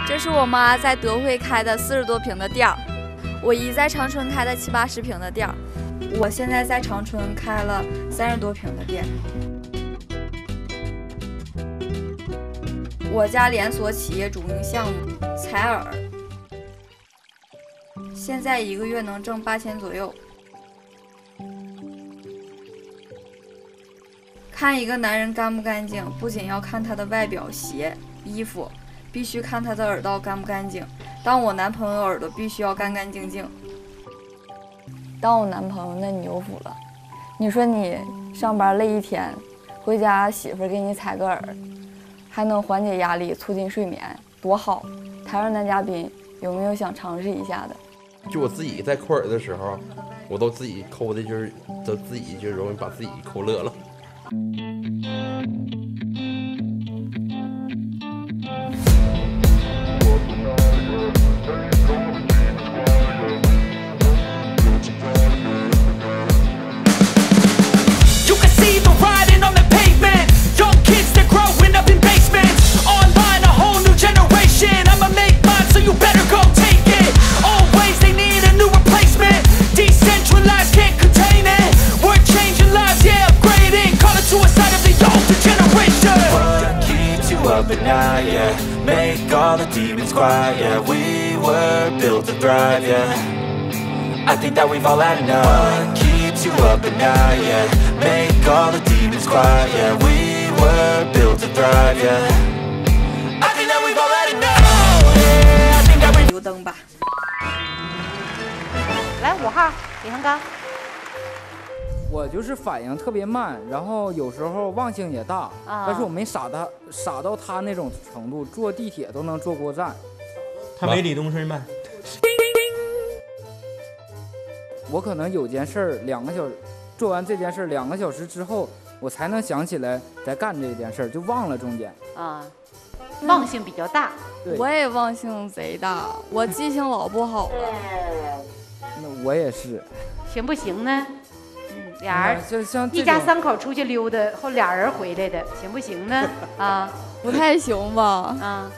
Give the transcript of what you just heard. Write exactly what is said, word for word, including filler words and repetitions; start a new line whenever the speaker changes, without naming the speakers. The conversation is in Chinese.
这是我妈在德惠开的四十多平的店儿，我姨在长春开的七八十平的店儿，我现在在长春开了三十多平的店。我家连锁企业主营项目采耳，现在一个月能挣八千左右。看一个男人干不干净，不仅要看他的外表、鞋、衣服，必须看他的耳道干不干净。当我男朋友耳朵必须要干干净净。当我男朋友那牛夫了，你说你上班累一天，回家媳妇给你采个耳，还能缓解压力，促进睡眠，多好！台上男嘉宾有没有想尝试一下的？
就我自己在抠耳的时候，我都自己抠的，就是都自己就容易把自己抠乐了。
Up at night, yeah. Make all the demons quiet, yeah. We were built to thrive, yeah. I think that we've all had enough. What keeps you up at night, yeah. Make all the demons quiet, yeah. We were built to thrive, yeah. I think that we've all had enough, yeah. I think that we
油灯吧。
来五号，李恒刚。
我就是反应特别慢，然后有时候忘性也大，啊、但是我没傻他傻到他那种程度，坐地铁都能坐过站。
他没李东升慢。
我可能有件事儿两个小时，做完这件事两个小时之后，我才能想起来再干这件事，就忘了中间。
啊，忘性比较大。
嗯、我也忘性贼大，我记性老不好了。
那我也是。
行不行呢？俩人
就像
一家三口出去溜达，后俩人回来的，行不行呢？啊，
不太行吧？
啊。